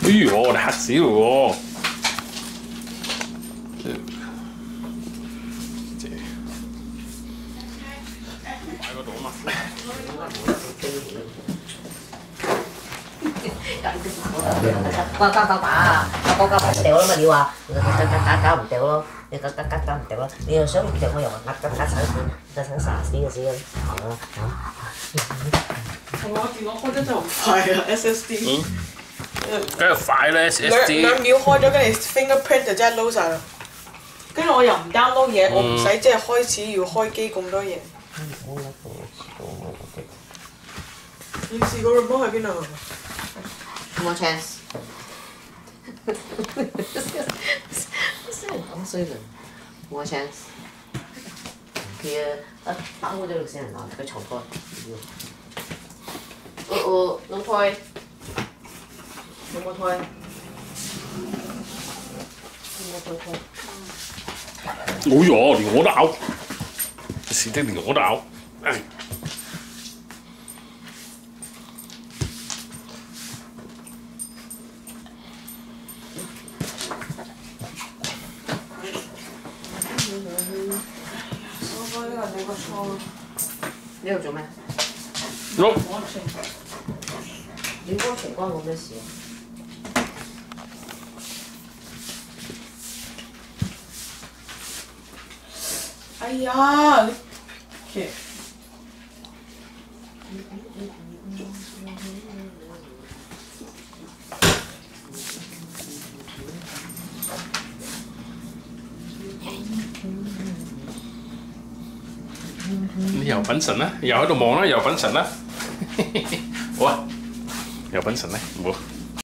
呦，你嚇死我喎！擺嗰度啊嘛。 搞唔掉啦嘛！你話搞唔掉咯，你搞唔掉咯，你又想唔掉我又話搞殺死嘅死嘅。 我電腦開得真係好快啊 ！SSD。 梗係快啦 SSD。 2秒開咗，跟住 fingerprint 就真係撈晒啦。跟住我又唔 download 嘢，我唔使即係開始要開機咁多嘢。電視個 remote 喺邊度？ 冇 chance。真係講衰人，冇 chance。佢一打開咗就死人啦，佢重開。攞胎，有冇胎？有冇胎？ 哎呀，連我都咬，是的，連我都咬。哎你個錯咯！ 呢度做咩？ 喐！ 你安全關我咩事啊？ 哎呀！你你又品神啦，又喺度望啦，又品神啦，好啊，又品神咧，好。